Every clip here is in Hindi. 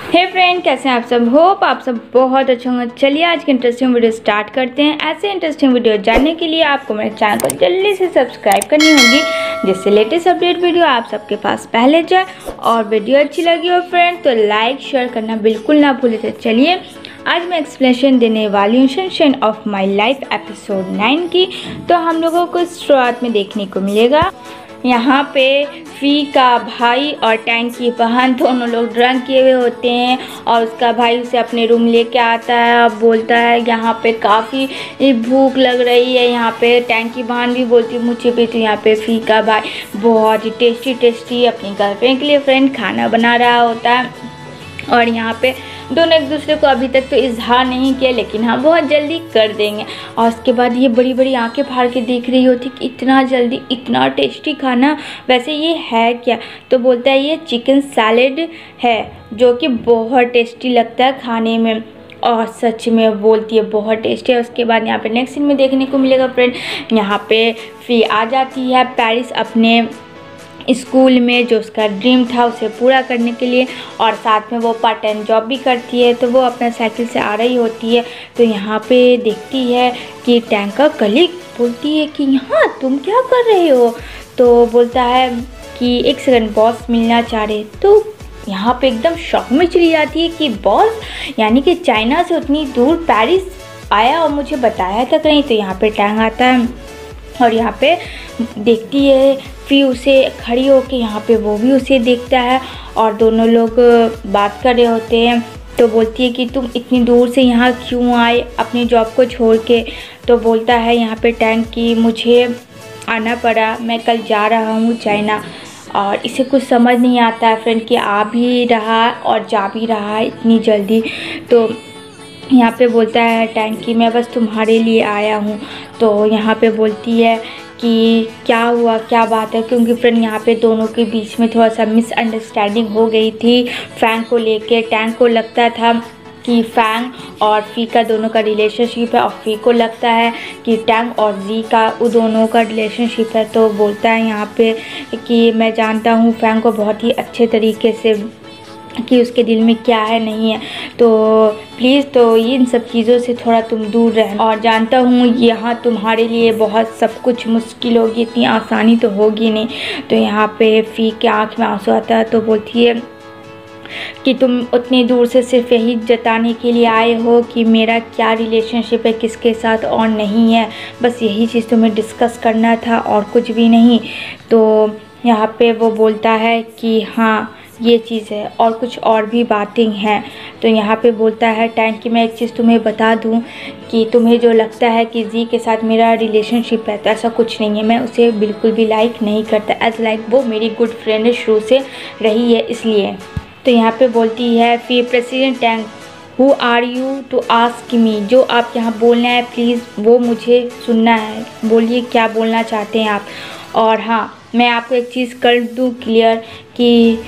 हे फ्रेंड, कैसे हैं आप सब। होप आप सब बहुत अच्छे होंगे। चलिए आज की इंटरेस्टिंग वीडियो स्टार्ट करते हैं। ऐसे इंटरेस्टिंग वीडियो जानने के लिए आपको मेरे चैनल को जल्दी से सब्सक्राइब करनी होगी, जिससे लेटेस्ट अपडेट वीडियो आप सबके पास पहले जाए। और वीडियो अच्छी लगी हो फ्रेंड तो लाइक शेयर करना बिल्कुल ना भूलें। तो चलिए आज मैं एक्सप्लेनेशन देने वाली हूँ Sunshine of My Life episode 9 की। तो हम लोगों को शुरुआत में देखने को मिलेगा यहाँ पे फी का भाई और टैंक की बहन दोनों लोग ड्रंक किए हुए होते हैं और उसका भाई उसे अपने रूम लेके आता है और बोलता है यहाँ पे काफ़ी भूख लग रही है। यहाँ पे टैंक की बहन भी बोलती है मुझे भी। तो यहाँ पे फी का भाई बहुत ही टेस्टी अपनी गर्लफ्रेंड के लिए फ्रेंड खाना बना रहा होता है। और यहाँ पे दोनों एक दूसरे को अभी तक तो इजहार नहीं किया, लेकिन हाँ बहुत जल्दी कर देंगे। और उसके बाद ये बड़ी बड़ी आंखें फाड़ के देख रही होती कि इतना जल्दी इतना टेस्टी खाना, वैसे ये है क्या। तो बोलता है ये चिकन सैलेड है जो कि बहुत टेस्टी लगता है खाने में। और सच में बोलती है बहुत टेस्टी है। उसके बाद यहाँ पे नेक्स्ट सीन में देखने को मिलेगा फ्रेंड, यहाँ पे फी आ जाती है पेरिस अपने स्कूल में, जो उसका ड्रीम था उसे पूरा करने के लिए। और साथ में वो पार्ट टाइम जॉब भी करती है। तो वो अपना साइकिल से आ रही होती है तो यहाँ पे देखती है कि टैंक का कलीग बोलती है कि यहाँ तुम क्या कर रहे हो। तो बोलता है कि एक सेकंड बॉस मिलना चाह रहे। तो यहाँ पे एकदम शॉक में चली जाती है कि बॉस यानी कि चाइना से उतनी दूर पेरिस आया और मुझे बताया तक नहीं। तो यहाँ पे टैंक आता है और यहाँ पे देखती है फिर उसे खड़ी होके, यहाँ पे वो भी उसे देखता है और दोनों लोग बात कर रहे होते हैं। तो बोलती है कि तुम इतनी दूर से यहाँ क्यों आए अपनी जॉब को छोड़ के। तो बोलता है यहाँ पे टैंक कि मुझे आना पड़ा, मैं कल जा रहा हूँ चाइना। और इसे कुछ समझ नहीं आता है फ्रेंड कि आ भी रहा और जा भी रहा है इतनी जल्दी। तो यहाँ पे बोलता है टैंक कि मैं बस तुम्हारे लिए आया हूँ। तो यहाँ पे बोलती है कि क्या हुआ, क्या बात है, क्योंकि फ्रेंड यहाँ पे दोनों के बीच में थोड़ा सा मिसअंडरस्टैंडिंग हो गई थी फैंग को लेके। टैंक को लगता था कि फैंग और फी का दोनों का रिलेशनशिप है और फी को लगता है कि टैंक और जी का वो दोनों का रिलेशनशिप है। तो बोलता है यहाँ पे कि मैं जानता हूँ फैंग को बहुत ही अच्छे तरीके से कि उसके दिल में क्या है नहीं है। तो प्लीज़ तो इन सब चीज़ों से थोड़ा तुम दूर रहना। और जानता हूँ यहाँ तुम्हारे लिए बहुत सब कुछ मुश्किल होगी, इतनी आसानी तो होगी नहीं। तो यहाँ पे फी के आँख में आंसू आता है। तो बोलती है कि तुम उतनी दूर से सिर्फ यही जताने के लिए आए हो कि मेरा क्या रिलेशनशिप है किसके साथ और नहीं है, बस यही चीज़ तुम्हें डिस्कस करना था और कुछ भी नहीं। तो यहाँ पे वो बोलता है कि हाँ ये चीज़ है और कुछ और भी बातें हैं। तो यहाँ पे बोलता है टैंक कि मैं एक चीज़ तुम्हें बता दूं कि तुम्हें जो लगता है कि जी के साथ मेरा रिलेशनशिप है तो ऐसा कुछ नहीं है। मैं उसे बिल्कुल भी लाइक नहीं करता, एज लाइक वो मेरी गुड फ्रेंड शुरू से रही है इसलिए। तो यहाँ पे बोलती है फिर president Tang who are you to ask me, जो आप यहाँ बोलना है प्लीज़ वो मुझे सुनना है, बोलिए क्या बोलना चाहते हैं आप। और हाँ मैं आपको एक चीज़ कर दूँ क्लियर कि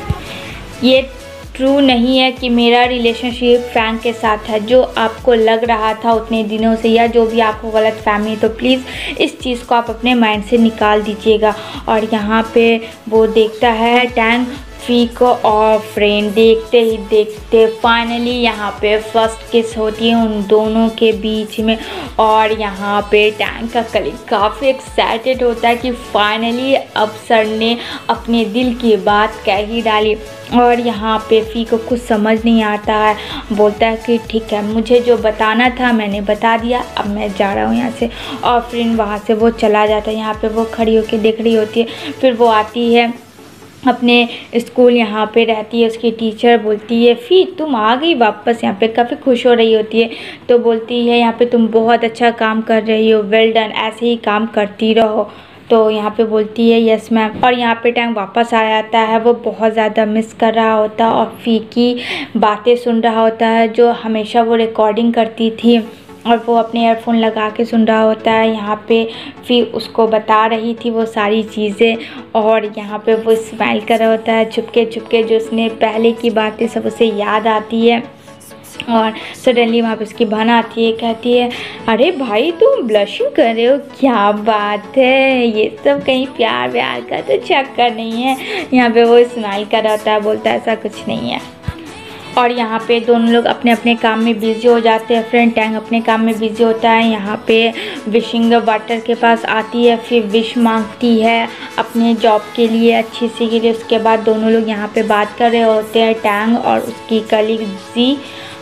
ये ट्रू नहीं है कि मेरा रिलेशनशिप फैंग के साथ है। जो आपको लग रहा था उतने दिनों से या जो भी आपको गलत फहमी, तो प्लीज़ इस चीज़ को आप अपने माइंड से निकाल दीजिएगा। और यहाँ पे वो देखता है टैंक फी को और फ्रेंड देखते ही देखते फाइनली यहाँ पे फर्स्ट किस होती है उन दोनों के बीच में। और यहाँ पे टैंक का कलीग काफ़ी एक्साइटेड होता है कि फाइनली अब सर ने अपने दिल की बात कह ही डाली। और यहाँ पे फी को कुछ समझ नहीं आता है, बोलता है कि ठीक है मुझे जो बताना था मैंने बता दिया, अब मैं जा रहा हूँ यहाँ से। और फ्रेंड वहाँ से वो चला जाता है। यहाँ पे वो खड़ी होकर देख रही होती है। फिर वो आती है अपने स्कूल, यहाँ पे रहती है उसकी टीचर बोलती है फी तुम आ गई वापस। यहाँ पे काफ़ी खुश हो रही होती है। तो बोलती है यहाँ पे तुम बहुत अच्छा काम कर रही हो, वेल डन, ऐसे ही काम करती रहो। तो यहाँ पे बोलती है यस मैम। और यहाँ पे टैंक वापस आ जाता है। वो बहुत ज़्यादा मिस कर रहा होता है और फी की बातें सुन रहा होता है जो हमेशा वो रिकॉर्डिंग करती थी और वो अपने ईयरफोन लगा के सुन रहा होता है। यहाँ पे फिर उसको बता रही थी वो सारी चीज़ें और यहाँ पे वो स्माइल कर रहा होता है छुपके छुपके, जो उसने पहले की बातें सब उसे याद आती है। और सडनली वहाँ पे उसकी बहन आती है, कहती है अरे भाई तुम ब्लशिंग कर रहे हो, क्या बात है, ये सब कहीं प्यार व्यार का तो चक्कर नहीं है। यहाँ पे वो स्माइल कर रहा होता है, बोलता है ऐसा कुछ नहीं है। और यहाँ पे दोनों लोग अपने अपने काम में बिजी हो जाते हैं फ्रेंड। टैंग अपने काम में बिजी होता है, यहाँ पे विशिंग वाटर के पास आती है, फिर विश मांगती है अपने जॉब के लिए अच्छी सी के लिए। उसके बाद दोनों लोग यहाँ पे बात कर रहे होते हैं, टैंग और उसकी कलीग जी।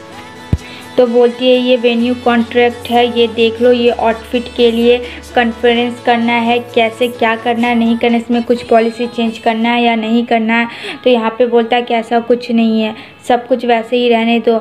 तो बोलती है ये वेन्यू कॉन्ट्रैक्ट है, ये देख लो, ये आउटफिट के लिए कॉन्फ्रेंस करना है, कैसे क्या करना है नहीं करना, इसमें कुछ पॉलिसी चेंज करना है या नहीं करना है। तो यहाँ पे बोलता है कि ऐसा कुछ नहीं है, सब कुछ वैसे ही रहने दो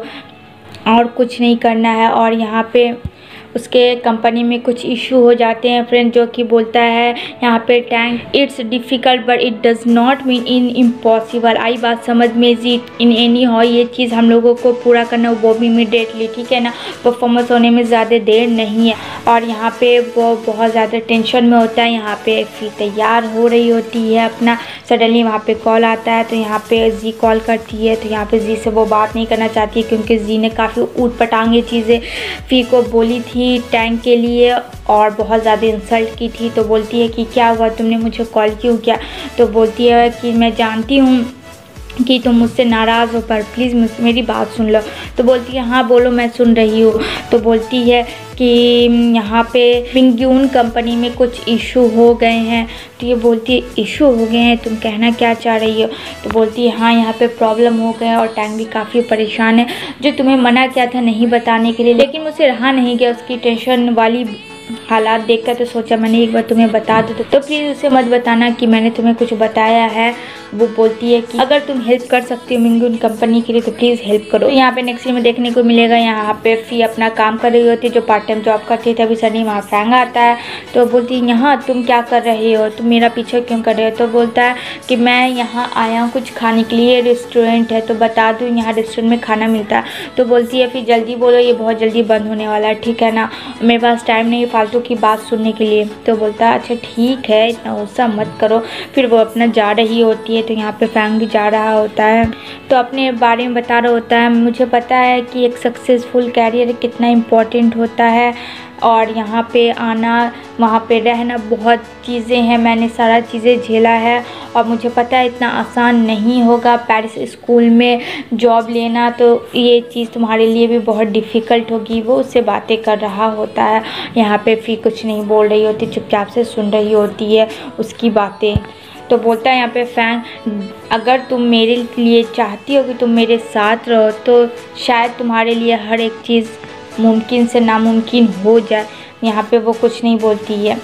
और कुछ नहीं करना है। और यहाँ पे उसके कंपनी में कुछ इशू हो जाते हैं फ्रेंड, जो कि बोलता है यहाँ पे Tang, it's difficult but it does not mean in impossible. आई बात समझ में जी इन एनी हो, ये चीज़ हम लोगों को पूरा करना, वो भी इमीडिएटली, ठीक है ना, परफॉर्मेंस होने में ज़्यादा देर नहीं है। और यहाँ पे वो बहुत ज़्यादा टेंशन में होता है। यहाँ पे फिर तैयार हो रही होती है अपना, सडनली वहाँ पे कॉल आता है। तो यहाँ पे जी कॉल करती है, तो यहाँ पे जी से वो बात नहीं करना चाहती है क्योंकि जी ने काफ़ी ऊटपटांग ये चीज़ें फी को बोली थी टैंक के लिए और बहुत ज़्यादा इंसल्ट की थी। तो बोलती है कि क्या हुआ, तुमने मुझे कॉल क्यों किया। तो बोलती है कि मैं जानती हूँ कि तुम मुझसे नाराज़ हो, पर प्लीज़ मेरी बात सुन लो। तो बोलती है हाँ बोलो, मैं सुन रही हूँ। तो बोलती है कि यहाँ पे पिंगयून कंपनी में कुछ इशू हो गए हैं। तो ये बोलती है इशू हो गए हैं, तुम कहना क्या चाह रही हो। तो बोलती है हाँ यहाँ पे प्रॉब्लम हो गए और टैंग भी काफ़ी परेशान है, जो तुम्हें मना किया था नहीं बताने के लिए, लेकिन मुझसे रहा नहीं गया उसकी टेंशन वाली हालात देखकर। तो सोचा मैंने एक बार तुम्हें बता दो, तो प्लीज़ उसे मत बताना कि मैंने तुम्हें कुछ बताया है। वो बोलती है कि अगर तुम हेल्प कर सकती हो मिंगून कंपनी के लिए तो प्लीज़ हेल्प करो। तो यहाँ पे नेक्स्ट में देखने को मिलेगा, यहाँ पे फी अपना काम कर रही होती है, जो पार्ट टाइम जॉब करती है। तभी सनी वहाँ टैंग आता है। तो बोलती है यहाँ तुम क्या कर रहे हो, तुम मेरा पीछे क्यों कर रहे हो। तो बोलता है कि मैं यहाँ आया हूँ कुछ खाने के लिए, रेस्टोरेंट है तो बता दूँ यहाँ रेस्टोरेंट में खाना मिलता है। तो बोलती है फिर जल्दी बोलो, ये बहुत जल्दी बंद होने वाला है, ठीक है ना, मेरे पास टाइम नहीं फालतू की बात सुनने के लिए। तो बोलता है अच्छा ठीक है, इतना गुस्सा मत करो। फिर वो अपना जा रही होती है। तो यहाँ पे फैंग भी जा रहा होता है, तो अपने बारे में बता रहा होता है, मुझे पता है कि एक सक्सेसफुल कैरियर कितना इम्पोर्टेंट होता है और यहाँ पे आना वहाँ पे रहना बहुत चीज़ें हैं, मैंने सारा चीज़ें झेला है और मुझे पता है इतना आसान नहीं होगा पेरिस स्कूल में जॉब लेना, तो ये चीज़ तुम्हारे लिए भी बहुत डिफ़िकल्ट होगी। वो उससे बातें कर रहा होता है। यहाँ पे फिर कुछ नहीं बोल रही होती, चुपचाप से सुन रही होती है उसकी बातें। तो बोलता है यहाँ पे फैंग, अगर तुम मेरे लिए चाहती हो कि तुम मेरे साथ रहो तो शायद तुम्हारे लिए हर एक चीज़ मुमकिन से नामुमकिन हो जाए। यहाँ पे वो कुछ नहीं बोलती है,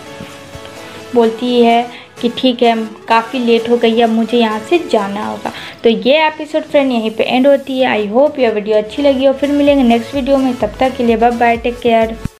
बोलती है कि ठीक है काफ़ी लेट हो गई है, अब मुझे यहाँ से जाना होगा। तो ये एपिसोड फ्रेंड यहीं पे एंड होती है। आई होप ये वीडियो अच्छी लगी हो, फिर मिलेंगे नेक्स्ट वीडियो में, तब तक के लिए बाय बाय, टेक केयर।